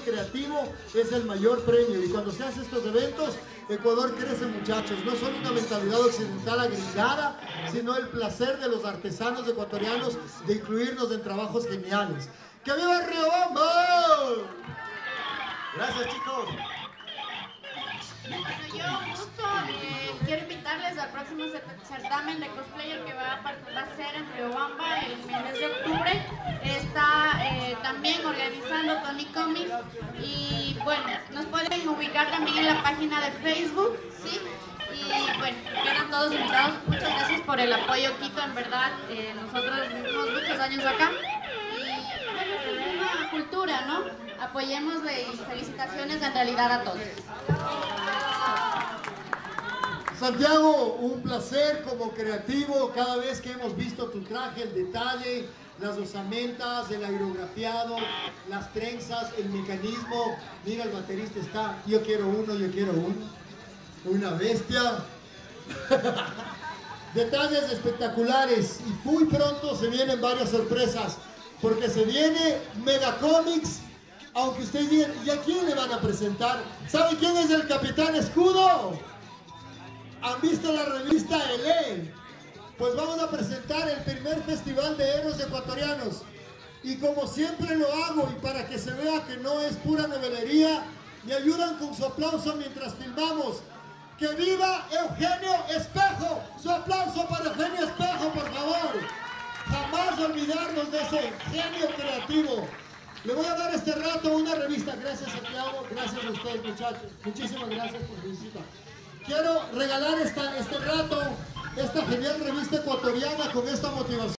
creativo es el mayor premio. Y cuando se hacen estos eventos, Ecuador crece, muchachos. No solo una mentalidad occidental agregada, sino el placer de los artesanos ecuatorianos de incluirnos en trabajos geniales. ¡Que viva Riobamba! Gracias, chicos. Bueno, yo justo quiero invitarles al próximo certamen de cosplayer que va a ser en Riobamba en el mes de octubre. Está también organizando Tony Comics y bueno, nos pueden ubicar también en la página de Facebook, ¿sí? Y bueno, quedan todos invitados. Muchas gracias por el apoyo, Quito, en verdad. Nosotros vivimos muchos años acá y bueno, es una cultura, ¿no? Apoyémosle y felicitaciones en realidad a todos. Santiago, un placer como creativo. Cada vez que hemos visto tu traje, el detalle, las osamentas, el aerografiado, las trenzas, el mecanismo. Mira, el baterista está, yo quiero uno. Una bestia. Detalles espectaculares y muy pronto se vienen varias sorpresas, porque se viene Megacomics. Aunque ustedes digan, ¿y a quién le van a presentar? ¿Saben quién es el Capitán Escudo? ¿Han visto la revista Elé? Pues vamos a presentar el primer festival de héroes ecuatorianos. Y como siempre lo hago, y para que se vea que no es pura novelería, me ayudan con su aplauso mientras filmamos. ¡Que viva Eugenio Espejo! Su aplauso para Eugenio Espejo, por favor. Jamás olvidarnos de ese genio creativo. Le voy a dar este rato una revista. Gracias, Santiago. Gracias a ustedes, muchachos. Muchísimas gracias por su visita. Quiero regalar este rato, esta genial revista ecuatoriana con esta motivación.